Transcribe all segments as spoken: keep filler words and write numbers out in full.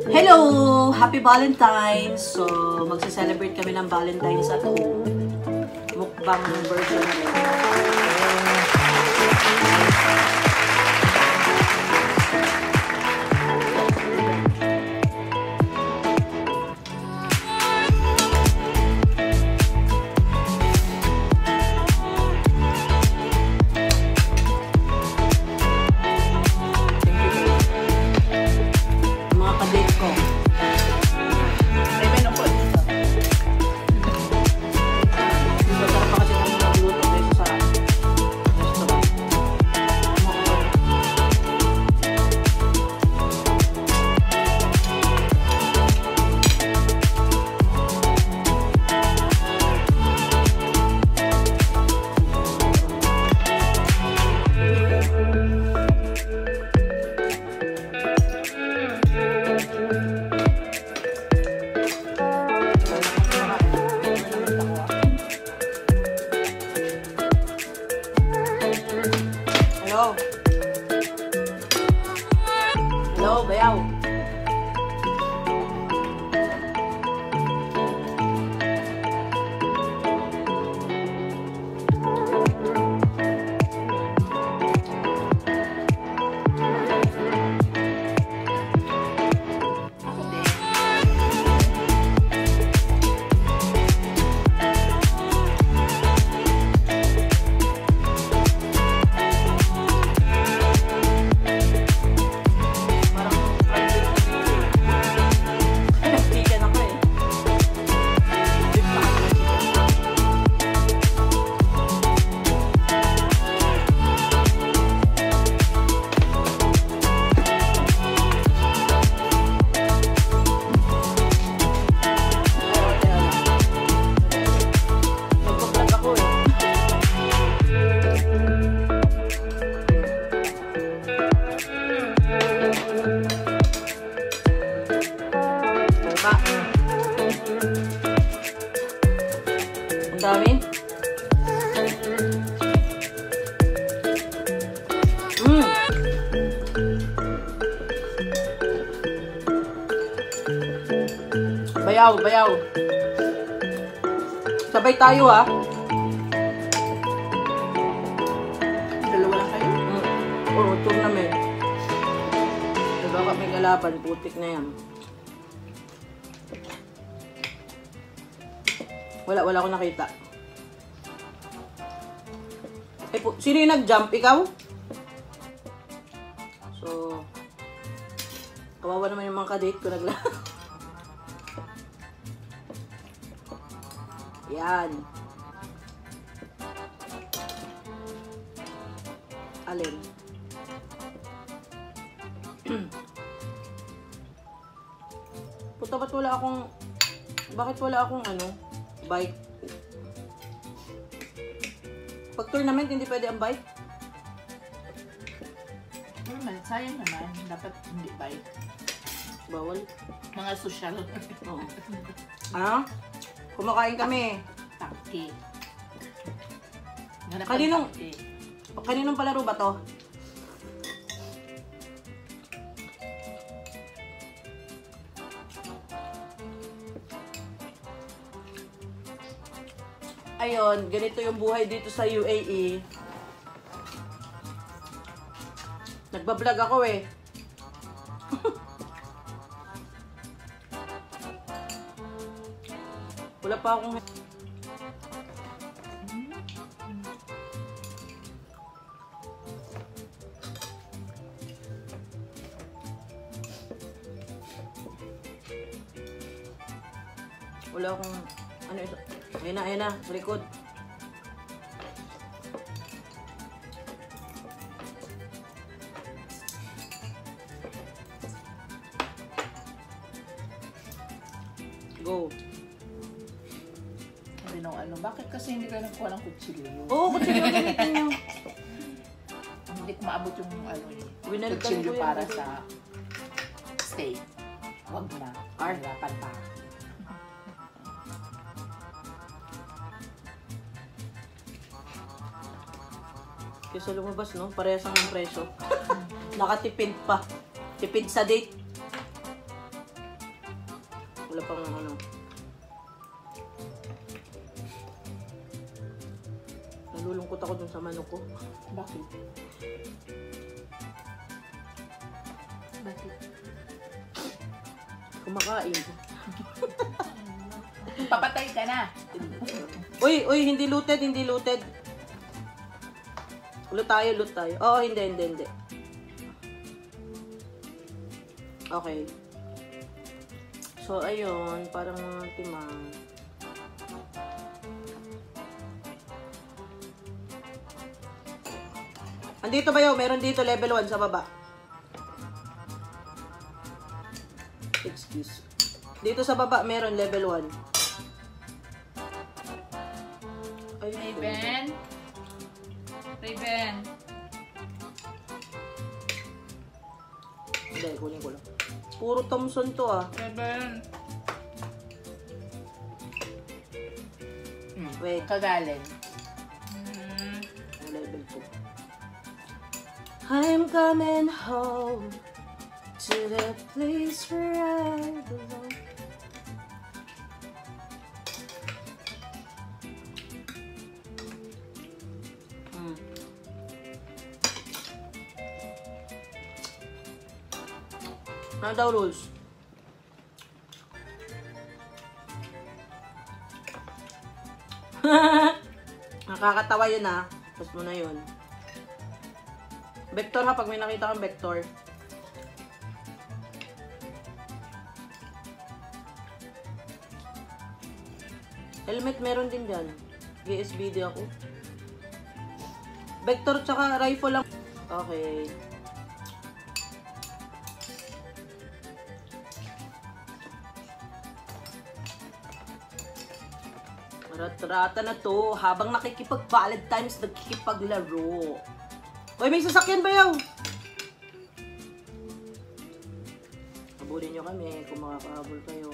Hello! Happy Valentine's! So, magsa-celebrate kami ng Valentine's at home. Mukbang version namin. Hello, bayaw. Ang dami. Mm. Bayaw, bayaw. Sabay tayo ha. Dalawa lang kayo? Mm. Oo, tournament. Diba kami galaban, putik na yan. Wala, wala akong nakita. Eh, po, sino yung nag-jump? Ikaw? So, kawawa naman yung mga kadate ko nagla. Yan. Alin? Puta, ba't wala akong... Bakit wala akong ano? Bike. Pag tournament, hindi pwede ang bike? Normal, sayang naman. Dapat hindi bike. Bawal. Mga social. Oo. Ano? Kumakain kami. Taki. Kaninong, kaninong palaro ba to? Ayun, ganito yung buhay dito sa U A E. Nagbablog ako eh. Wala pa akong... Wala akong... Ano ito? Ayan na, ayan na. Sa likod. Go. Sabi nung ano, bakit kasi hindi kayo nagkuha ng kutsilyo? Oo, kutsilyo gamitin nyo. Hindi ko maabot yung ano eh. Winalitan Kutsilyo ko yun. para sa steak. Wag na. Ar. Hirapan pa. Kaysa lumabas, no? Parehas ang presyo. Nakatipid pa. Tipid sa date. Wala pang ano. Nalulungkot ako dun sa manok ko. Bakit? Bakit? Kumakain. Papatay ka na. Uy, uy, hindi looted, hindi looted. Loot tayo, loot tayo. Oo, oh, hindi, hindi, hindi. Okay. So, ayun, parang mga timang. Andito ba yun? Meron dito, level one sa baba. Excuse. Dito sa baba, meron level one. Ay, Raven? Raven? Hindi, kunin ko lang. Puro Thompson to ah. Raven? Hmm. Wait. Kagaling. Hmm. Level two. I'm coming home to the place where I belong. Hmm. Ano daw rules? Nakakatawa yun ah. Pas mo na yun. Vector ha, pag may nakita kang vector. Helmet meron din dyan. G S B D ako. Vector tsaka rifle lang. Okay. Rat-rata na to. Habang nakikipag-Valentine's, nagkikipaglaro. Uy, may sasakyan ba yaw? Habulin nyo kami kung makakahabol kayo.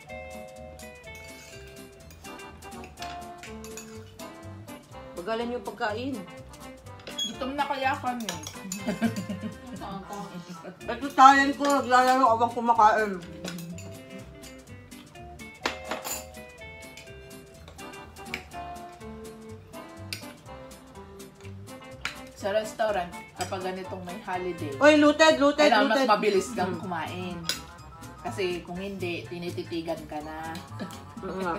Pagalan nyo pagkain. Gutom na kaya kami. Ito talent ko, naglalaro abang kumakain. Sa restaurant, kapag ganitong may holiday, Uy, looted, looted, kailangan looted. mas mabilis kang kumain. Kasi kung hindi, tinititigan ka na. Oo nga.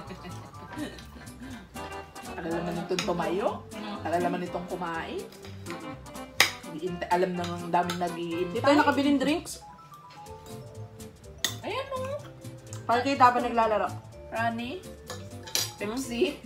Alam naman itong tumayo. Alam naman itong kumain. Iinte- Alam naman ang daming nag-iintay. Di tayo nakabiling drinks? Ayan o. Para kayo dapat naglalaro. Rani. Pepsi.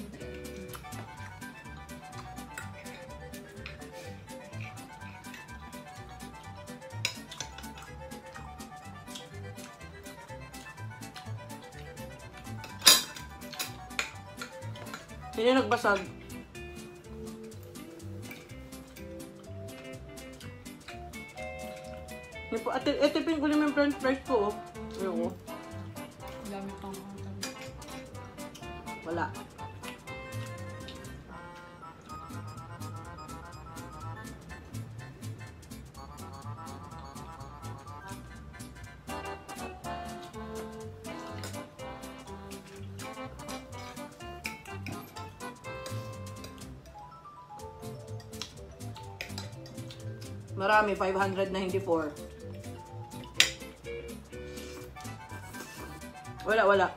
Sino yung nagbasag? Ate, etipin ko naman yung french fries ko. Oh. Ayoko. Dami pang Wala. Marami, five hundred ninety-four. Wala, wala.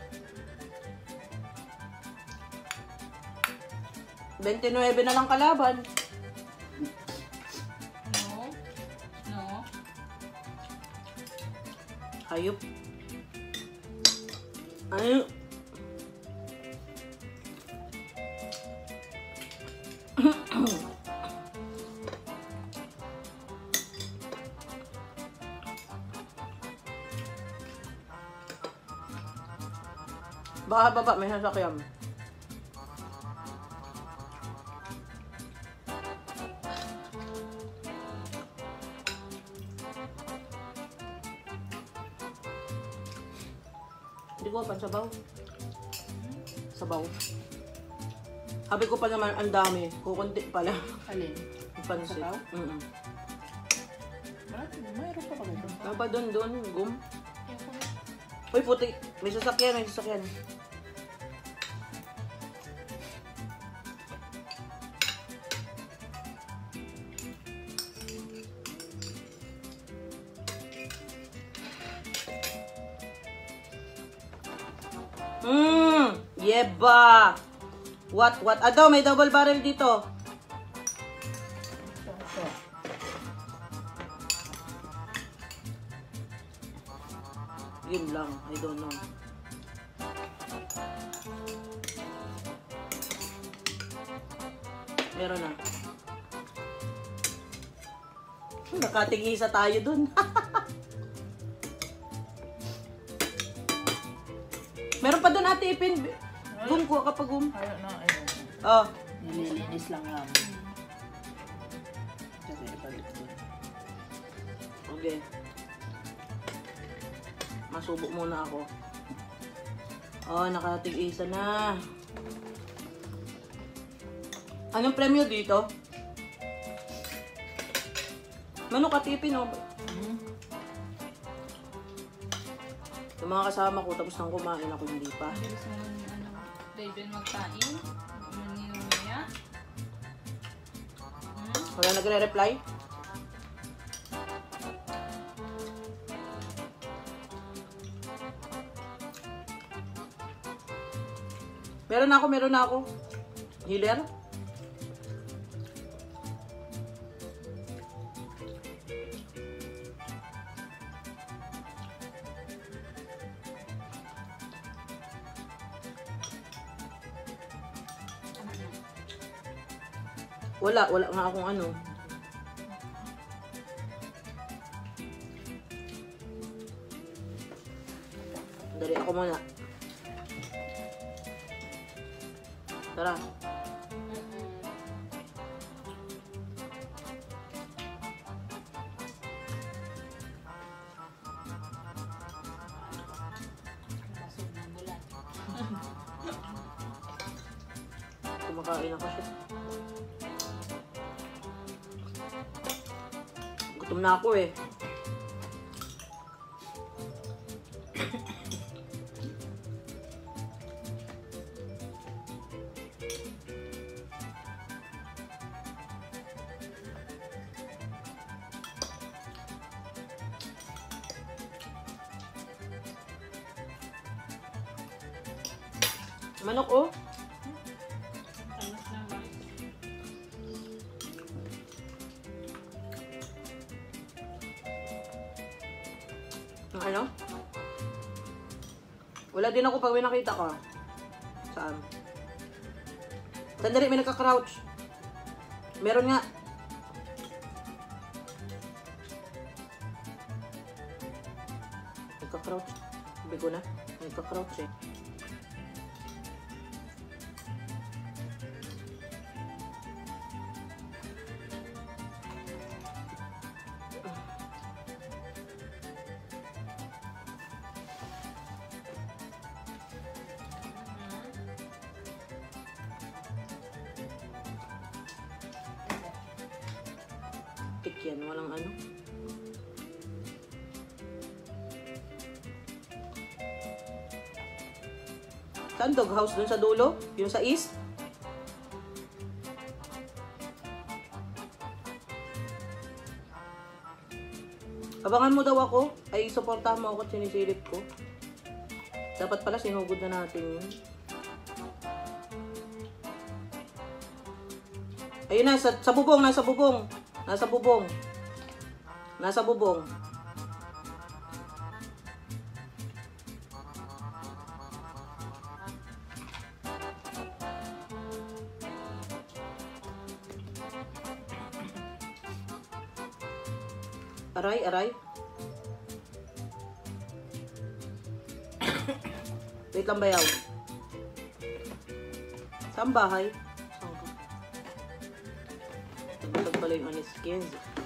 twenty-nine na lang kalaban. No. No. Hayop. Ano? Baka baba, may sasakyan. Hindi ko pa, sabaw. Sabaw. Sabi ko pa naman, ang dami. Kukunti pala. Alin? Ang pansit. Sabaw? Mm -mm. Mayroon pa ba ito? Napa doon, doon, gum. Uy, puti. May sasakyan, may sasakyan. Mmm, yeba. What, what? Ado, may double barrel dito. Yun lang, I don't know. Meron na. Nakatigisa tayo dun. Meron pa doon ate ipin. Gum, kuha ka pa gum. Ayaw na, ayaw. Oh. Nililinis lang yan. Kasi ibalik doon. Okay. Masubo muna ako. Oh, nakatig-isa na. Anong premyo dito? Manok at ipin, oh. Hmm? Yung mga kasama ko, tapos nang kumain ako, hindi pa. Bilis mo ano, Raven magkain. Maninuya. Hmm? Wala nagre-reply? Meron na ako, meron na ako. Healer? Wala, wala nga akong ano. Dali ako muna. Tara. Kumakain ako siya. Gutom na ako eh. Manok oh. Tamas naman. Ang ano? Wala din ako pag may nakita ka. Saan? Sandali, may nagka-crouch. Meron nga. Nagka-crouch. Sabi ko na. Nagka-crouch eh. Tik yan, walang ano. Saan dog house? Dun sa dulo? Yung sa east? Abangan mo daw ako. Ay, suportahan mo ako at sinisilip ko. Dapat pala sinugod na natin yun. Ayun na, sa, sa bubong, nasa bubong. Nasa bubong. Nasa bubong. Aray, aray. Wait lang bayaw. Saan bahay? Saan ka? Nagbatag pala yung anis skins.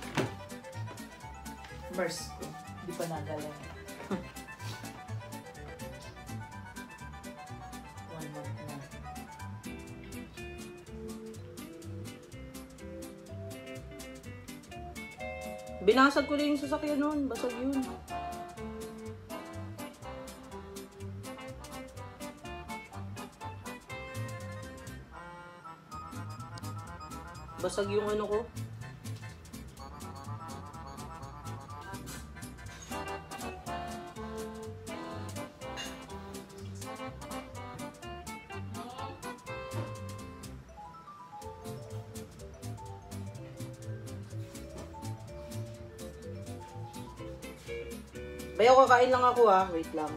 Merce ko. Di pa nagaling. One month na. Binasag ko lang yung sasakyan noon. Basag yun. Basag yung ano ko. Bayaw, kakain lang ako ah. Wait lang.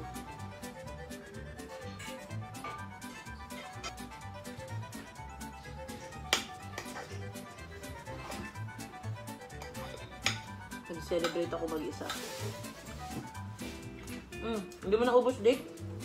Nag-celebrate ako mag-isa. Hmm, hindi mo naubos, Dick?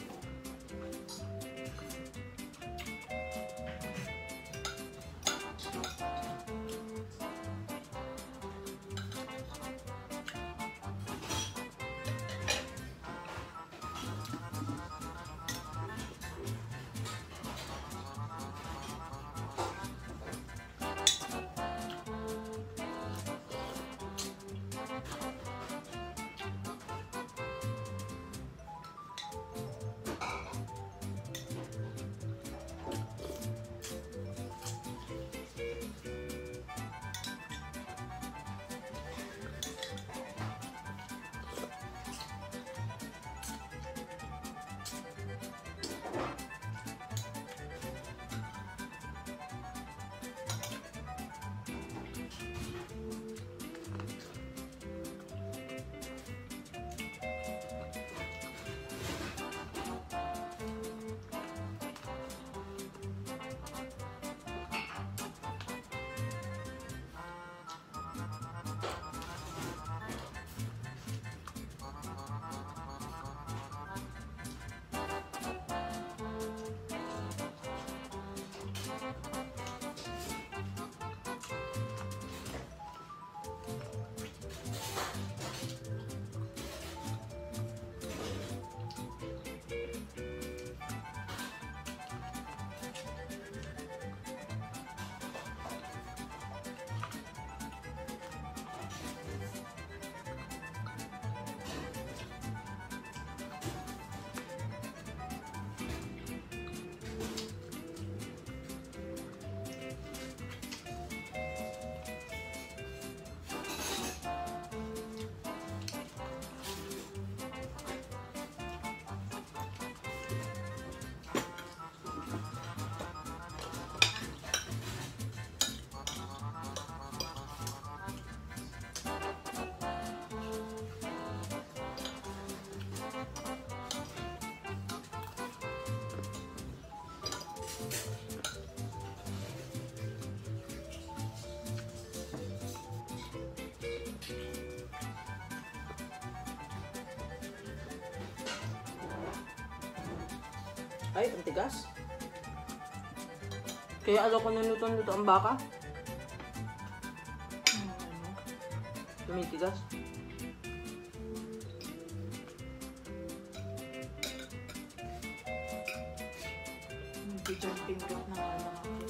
Ay, ang tigas. Kaya alam ko naluto-luto ang baka. Tumitigas. Hindi jumping gap na nga lang ako.